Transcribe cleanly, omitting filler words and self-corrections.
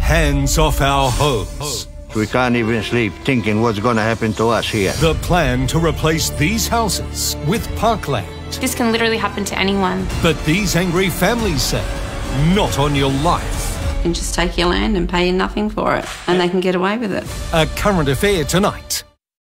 Hands off our homes. We can't even sleep thinking what's going to happen to us here. The plan to replace these houses with parkland. This can literally happen to anyone. But these angry families say, not on your life. You can just take your land and pay you nothing for it, and they can get away with it. A Current Affair tonight.